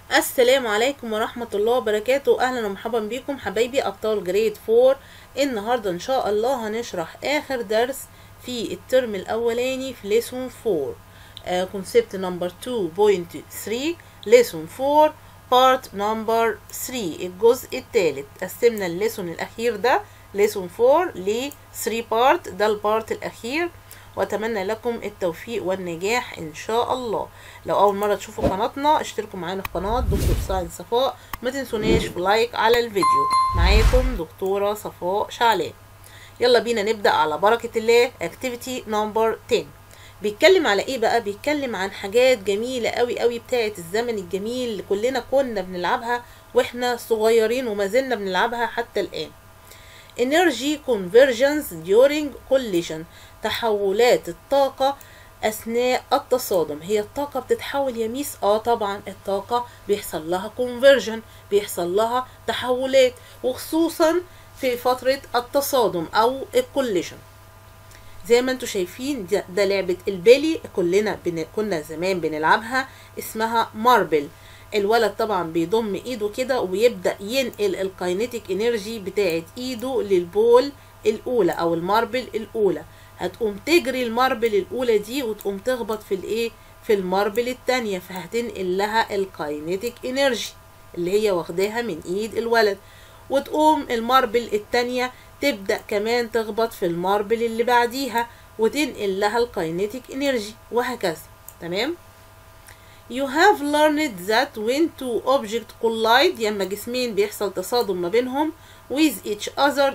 السلام عليكم ورحمة الله وبركاته. اهلا ومرحبا بكم حبايبي ابطال جريد 4. النهاردة ان شاء الله هنشرح اخر درس في الترم الاولاني في ليسون 4 كونسبت نمبر 2.3 ليسون 4 بارت نمبر 3 الجزء الثالث. قسمنا الليسون الاخير ده ليسون 4 ل 3 بارت، ده البارت الاخير، واتمنى لكم التوفيق والنجاح ان شاء الله. لو اول مره تشوفوا قناتنا اشتركوا معانا في قناه دكتور ساينس صفاء، ما تنسوناش في لايك على الفيديو. معاكم دكتوره صفاء شعلان. يلا بينا نبدا على بركه الله. اكتيفيتي نمبر 10 بيتكلم على ايه بقى؟ بيتكلم عن حاجات جميله قوي قوي بتاعه الزمن الجميل اللي كلنا كنا بنلعبها واحنا صغيرين وما زلنا بنلعبها حتى الان. Energy convergence during collision، تحولات الطاقة أثناء التصادم. هي الطاقة بتتحول يا ميس؟ طبعا الطاقة بيحصل لها conversion، بيحصل لها تحولات، وخصوصا في فترة التصادم أو الكوليشن. زي ما انتوا شايفين ده لعبة البلي، كلنا كنا زمان بنلعبها، اسمها ماربل. الولد طبعا بيضم ايده كده ويبدأ ينقل الكاينيتيك انرجي بتاعت ايده للبول الاولى او الماربل الاولى. هتقوم تجري الماربل الاولى دي وتقوم تخبط في الايه، في الماربل التانية، فهتنقل لها الكاينيتيك انرجي اللي هي واخداها من ايد الولد، وتقوم الماربل التانية تبدأ كمان تخبط في الماربل اللي بعديها وتنقل لها الكاينيتيك انرجي، وهكذا. تمام. You have learned that when two objects collide، لما جسمين بيحصل تصادم ما بينهم with each other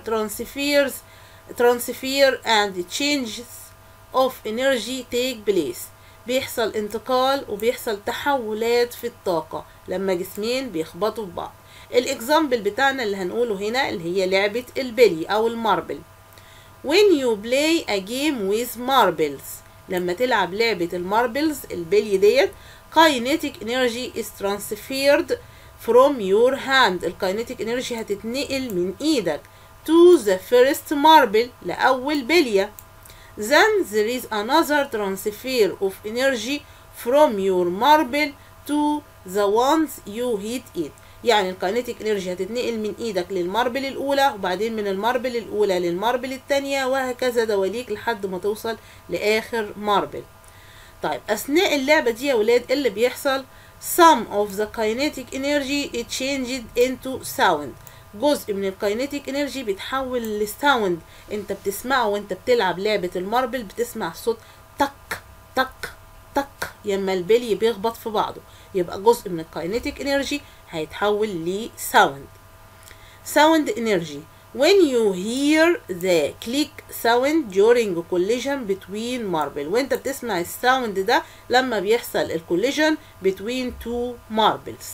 transfer and changes of energy take place، بيحصل انتقال وبيحصل تحولات في الطاقة لما جسمين بيخبطوا في بعض. الاكزامبل بتاعنا اللي هنقوله هنا اللي هي لعبة البلي او الماربل. when you play a game with marbles، لما تلعب لعبة الماربلز البلي ديت، kinetic energy is transferred from your hand، الكاينيتيك انرجي هتتنقل من ايدك to the first marble، لأول بلية. then there is another transfer of energy from your marble to the ones you hit it، يعني الكاينيتيك انرجي هتتنقل من ايدك للماربل الاولى، وبعدين من الماربل الاولى للماربل الثانيه، وهكذا دواليك لحد ما توصل لاخر ماربل. طيب اثناء اللعبه دي يا ولاد اللي بيحصل some of the kinetic energy it changed into sound، جزء من الكاينيتيك انرجي بيتحول لساوند. انت بتسمعه وانت بتلعب لعبه الماربل، بتسمع صوت تك تك تك يما البلي بيخبط في بعضه، يبقى جزء من الكاينيتيك انرجي هيتحول لساوند. sound energy when you hear the click sound during collision between marble، وانت بتسمع الساوند ده لما بيحصل الكوليجن between two marbles.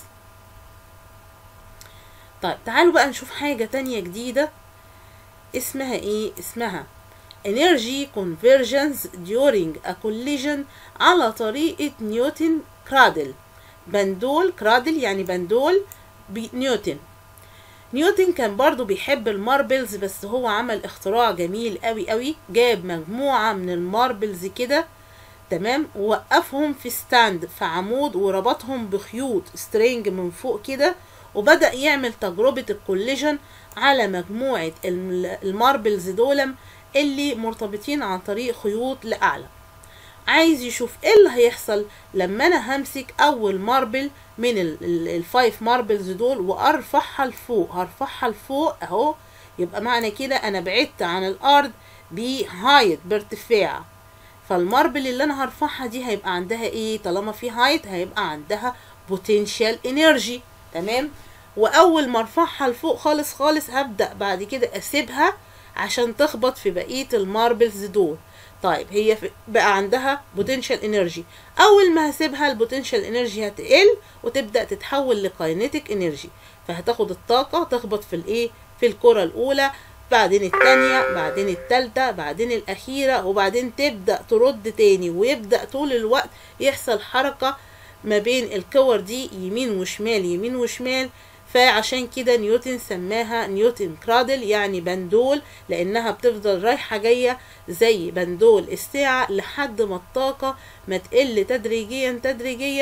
طيب تعالوا بقى نشوف حاجة تانية جديدة اسمها ايه؟ اسمها energy convergence during a collision على طريقة نيوتن كرادل. بندول كرادل يعني بندول نيوتن. نيوتن كان برضو بيحب الماربلز، بس هو عمل اختراع جميل قوي قوي، جاب مجموعة من الماربلز كده، تمام، ووقفهم في ستاند في عمود وربطهم بخيوط سترينج من فوق كده، وبدأ يعمل تجربة الكوليجن على مجموعة الماربلز دولم اللي مرتبطين عن طريق خيوط لأعلى. عايز يشوف ايه اللي هيحصل لما انا همسك اول ماربل من الفايف ماربلز دول وارفعها لفوق. هرفعها لفوق اهو، يبقى معنى كده انا بعدت عن الارض بهايت، بارتفاع. فالماربل اللي انا هرفعها دي هيبقى عندها ايه؟ طالما في هايت هيبقى عندها بوتنشال انرجي. تمام. واول ما ارفعها لفوق خالص خالص هبدأ بعد كده اسيبها عشان تخبط في بقية الماربلز دول. طيب هي بقى عندها بوتنشال انرجي، اول ما هسيبها البوتنشال انرجي هتقل وتبدا تتحول لكاينيتيك انرجي، فهتاخد الطاقه تخبط في الايه، في الكره الاولى، بعدين الثانيه، بعدين الثالثه، بعدين الاخيره، وبعدين تبدا ترد تاني، ويبدا طول الوقت يحصل حركه ما بين الكور دي يمين وشمال يمين وشمال. فعشان كده نيوتن سماها نيوتن كرادل، يعني بندول، لانها بتفضل رايحة جاية زي بندول الساعة لحد ما الطاقة ما تقل تدريجيا تدريجيا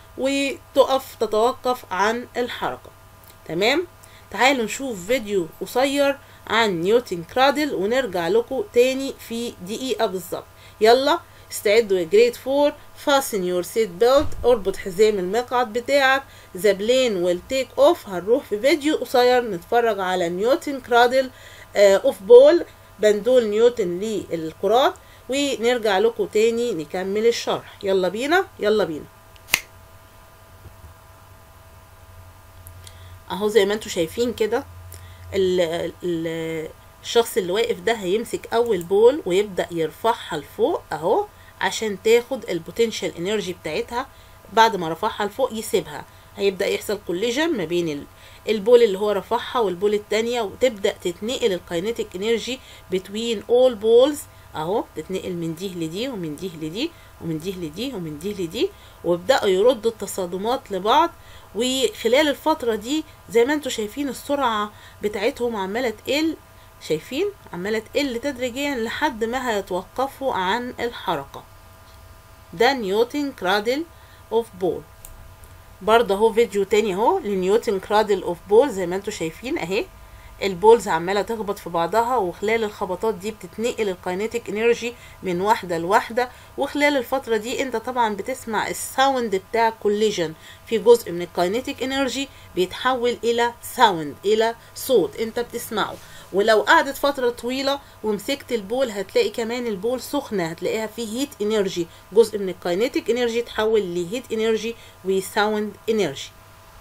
وتقف تتوقف عن الحركة. تمام. تعالوا نشوف فيديو قصير عن نيوتن كرادل ونرجع لكم تاني في دقيقة بالظبط. يلا استعدوا يا جريد 4. fasten your seat belt. اربط حزام المقعد بتاعك. the plane will take off. هنروح في فيديو قصير نتفرج على نيوتن كرادل اوف بول، بندول نيوتن للكرات، ونرجع لكم تاني نكمل الشرح. يلا بينا يلا بينا. اهو زي ما انتوا شايفين كده الشخص اللي واقف ده هيمسك اول بول ويبدأ يرفعها لفوق اهو عشان تاخد البوتنشال انرجي بتاعتها. بعد ما رفعها لفوق يسيبها، هيبدأ يحصل كوليجن ما بين البول اللي هو رفعها والبول التانية، وتبدأ تتنقل الكاينيتيك انرجي بتوين اول بولز اهو، تتنقل من دي لدي ومن دي لدي ومن دي لدي ومن دي لدي، ويبدأوا يردوا التصادمات لبعض. وخلال الفترة دي زي ما انتوا شايفين السرعة بتاعتهم عمالة تقل، شايفين عمالة تقل تدريجيا لحد ما هيتوقفوا عن الحركة. ده نيوتن كرادل اوف بول. برضه اهو فيديو تاني اهو لنيوتن كرادل اوف بول. زي ما انتوا شايفين اهي البولز عماله تخبط في بعضها، وخلال الخبطات دي بتتنقل الكاينيتيك انرجي من واحده لواحده. وخلال الفتره دي انت طبعا بتسمع الساوند بتاع كوليجن، في جزء من الكاينيتيك انرجي بيتحول الى ساوند، الى صوت انت بتسمعه. ولو قعدت فتره طويله ومسكت البول هتلاقي كمان البول سخنه، هتلاقيها فيه هيت انرجي، جزء من الكاينيتيك انرجي تحول لهيت انرجي وساوند انرجي.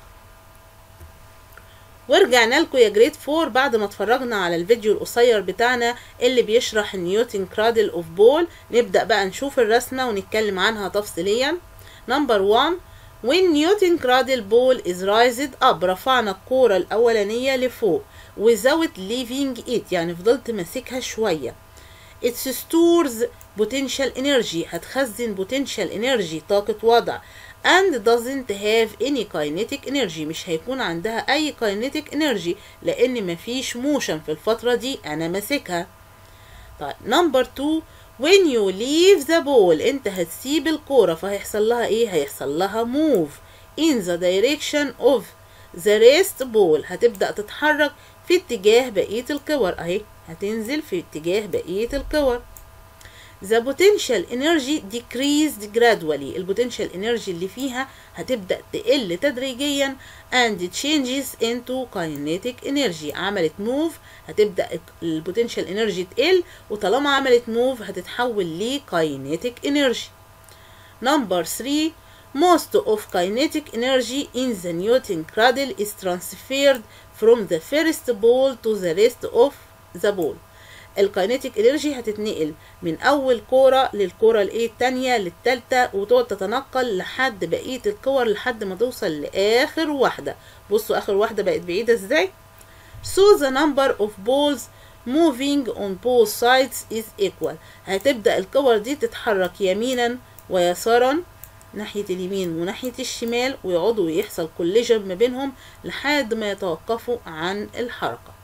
ورجعنا لكم يا جريد 4 بعد ما اتفرجنا على الفيديو القصير بتاعنا اللي بيشرح نيوتن كرادل اوف بول. نبدأ بقى نشوف الرسمة ونتكلم عنها تفصيليا. نمبر 1 when Newton cradle ball is raised up. رفعنا الكورة الأولانية لفوق without leaving it، يعني فضلت ماسكها شوية. it stores potential energy، هتخزن potential energy طاقة وضع. and doesn't have any kinetic energy، مش هيكون عندها اي kinetic energy لان مفيش موشن في الفترة دي انا ماسكها. طيب نمبر 2 when you leave the ball، انت هتسيب الكورة فهيحصل لها ايه؟ هيحصل لها move in the direction of the rest ball، هتبدأ تتحرك في اتجاه بقية الكور اهي، هتنزل في اتجاه بقية الكور. The potential energy decreased gradually، البوتنشال انرجي اللي فيها هتبدأ تقل تدريجيا and changes into kinetic energy. عملت move هتبدأ البوتنشال انرجي تقل، وطالما عملت move هتتحول ل kinetic energy. Number 3 most of kinetic energy in the Newton cradle is transferred from the first ball to the rest of the ball. الكاينيتيك انرجي هتتنقل من اول كوره للكوره التانية للتالتة، وتقعد تتنقل لحد بقيه الكور لحد ما توصل لاخر واحده. بصوا اخر واحده بقت بعيده ازاي. so the number of balls moving on both sides is equal، هتبدا الكور دي تتحرك يمينا ويسارا ناحيه اليمين وناحيه الشمال، ويقعدوا يحصل كوليجن ما بينهم لحد ما يتوقفوا عن الحركه.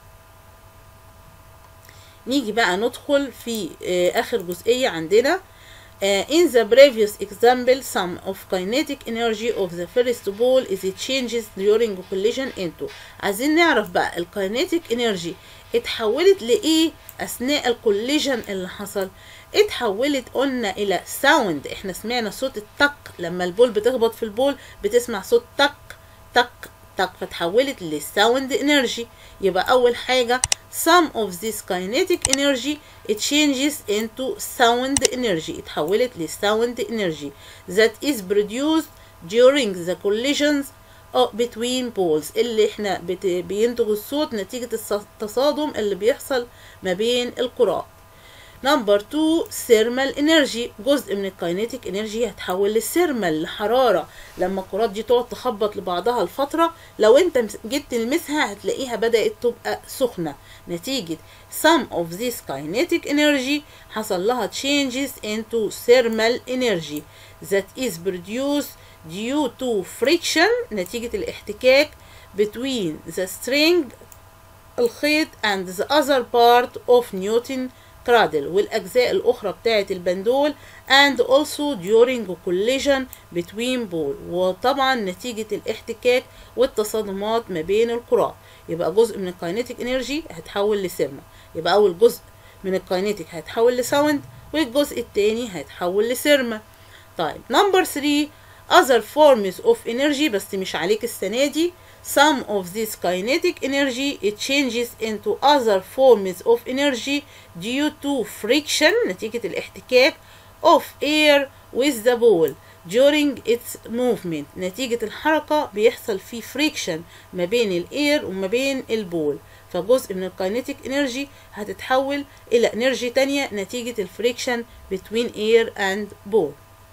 نيجي بقى ندخل في آخر جزئية عندنا. In the previous example some of kinetic energy of the first ball is it changes during collision into. عايزين نعرف بقى الكاينيتيك انرجي اتحولت لإيه أثناء الكوليجن اللي حصل. اتحولت قلنا إلى ساوند، احنا سمعنا صوت التك لما البول بتخبط في البول بتسمع صوت تك تك تك، فتحولت للساوند انرجي. يبقى أول حاجة some of this kinetic energy it changes into sound energy، اتحولت لsound energy that is produced during the collisions between poles، اللي احنا بينتج الصوت نتيجة التصادم اللي بيحصل ما بين الكرات. نمبر 2 thermal energy، جزء من الكاينيتيك انرجي هتحول للثيرمال لحرارة. لما الكرات دي تقعد تخبط لبعضها لفترة لو انت جيت تلمسها هتلاقيها بدأت تبقى سخنة نتيجة some of this kinetic energy حصل لها changes into thermal energy that is produced due to friction، نتيجة الاحتكاك between the string الخيط and the other part of Newton كرادل والأجزاء الأخرى بتاعة البندول and also during collision between ball، وطبعا نتيجة الاحتكاك والتصادمات ما بين الكرات. يبقى جزء من الكاينيتيك انرجي هيتحول لسيرما، يبقى أول جزء من الكاينيتيك هيتحول لساوند والجزء التاني هيتحول لسيرما. طيب نمبر 3 other forms of energy، بس مش عليك السنة دي. Some of this kinetic energy it changes into other forms of energy due to friction، نتيجة الاحتكاك of air with the ball during its movement، نتيجة الحركة بيحصل فيه friction ما بين الاير وما بين البول، فجزء من الكاينيتيك انرجي هتتحول الى انرجي تانية نتيجة الفريكشن between air and ball.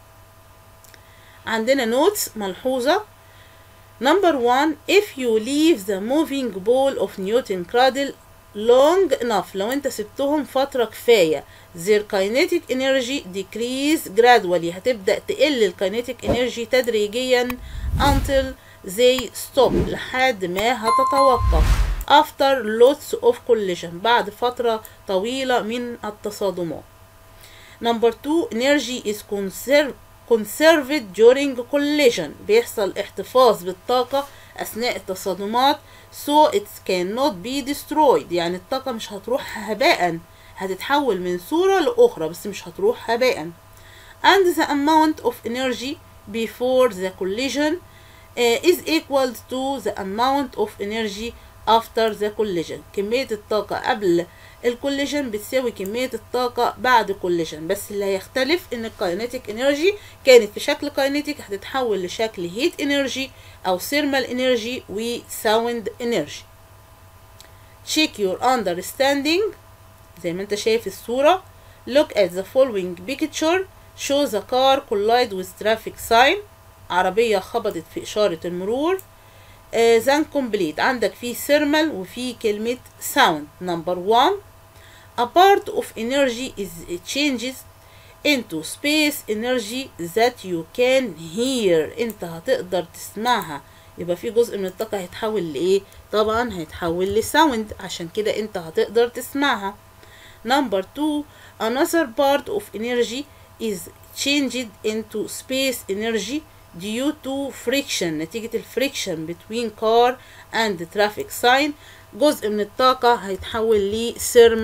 عندنا نوتس ملحوظة. Number 1 if you leave the moving ball of Newton cradle long enough، لو انت سبتهم فترة كفاية their kinetic energy decrease gradually، هتبدأ تقل الكاينيتيك انرجي تدريجيا until they stop، لحد ما هتتوقف after lots of collision، بعد فترة طويلة من التصادمات. Number 2 energy is conserved during collision، بيحصل احتفاظ بالطاقة أثناء التصادمات so it cannot be destroyed، يعني الطاقة مش هتروح هباء، هتتحول من صورة لأخرى بس مش هتروح هباء. and the amount of energy before the collision is equal to the amount of energy after the collision، كمية الطاقة قبل الكوليجن بتساوي كمية الطاقة بعد الكوليجن، بس اللي هيختلف ان الكاينيتيك انرجي كانت في شكل كاينيتيك هتتحول لشكل هيت انرجي او ثيرمال انرجي وساوند انرجي. check your understanding زي ما انت شايف الصورة. look at the following picture show the car collide with traffic sign، عربية خبطت في إشارة المرور. then complete، عندك فيه thermal وفيه كلمة sound. number 1 a part of energy is changes into space energy that you can hear، انت هتقدر تسمعها، يبقى في جزء من الطاقة هيتحول لإيه؟ طبعا هيتحول لساوند، عشان كده انت هتقدر تسمعها. number 2 another part of energy is changed into space energy due to friction، نتيجة الفريكشن between car and traffic sign، جزء من الطاقة هيتحول ل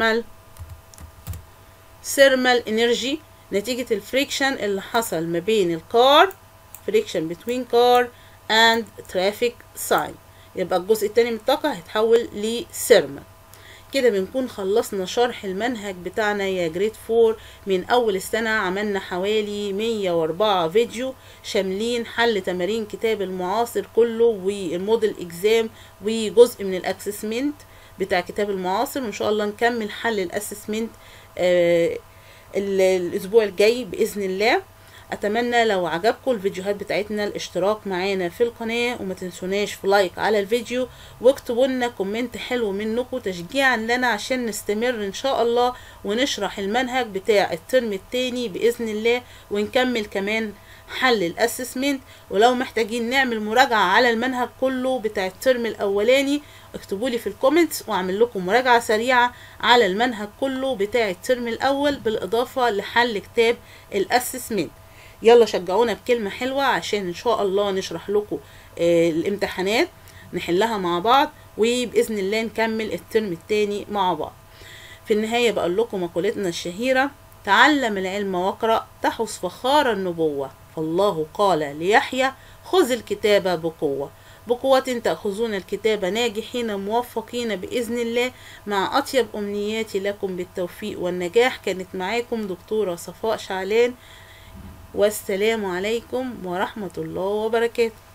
thermal energy نتيجة الفريكشن اللي حصل ما بين الكار، friction between car and traffic sign، يبقى الجزء التاني من الطاقة هيتحول ل thermal. كده بنكون خلصنا شرح المنهج بتاعنا يا جريد 4. من اول السنة عملنا حوالي 104 فيديو شاملين حل تمارين كتاب المعاصر كله والموديل اكزام وجزء من الاسسمنت بتاع كتاب المعاصر، وان شاء الله نكمل حل الاسسمنت الاسبوع الجاي باذن الله. اتمنى لو عجبكم الفيديوهات بتاعتنا الاشتراك معانا في القناة، وما تنسوناش في لايك على الفيديو، واكتبوا لنا كومنت حلو منكم تشجيعا لنا عشان نستمر ان شاء الله ونشرح المنهج بتاع الترم التاني باذن الله، ونكمل كمان حل الاسسمنت. ولو محتاجين نعمل مراجعة على المنهج كله بتاع الترم الاولاني اكتبوا لي في الكومنتس واعمل لكم مراجعة سريعة على المنهج كله بتاع الترم الاول بالاضافة لحل كتاب الاسسمنت. يلا شجعونا بكلمة حلوة عشان ان شاء الله نشرح لكم الامتحانات نحلها مع بعض، وبإذن الله نكمل الترم التاني مع بعض. في النهاية بقول لكم مقولتنا الشهيرة: تعلم العلم واقرأ تحص فخار النبوة، فالله قال ليحيى خذ الكتاب بقوة. بقوة تأخذون الكتاب ناجحين موفقين بإذن الله، مع أطيب أمنياتي لكم بالتوفيق والنجاح. كانت معاكم دكتورة صفاء شعلان، والسلام عليكم ورحمة الله وبركاته.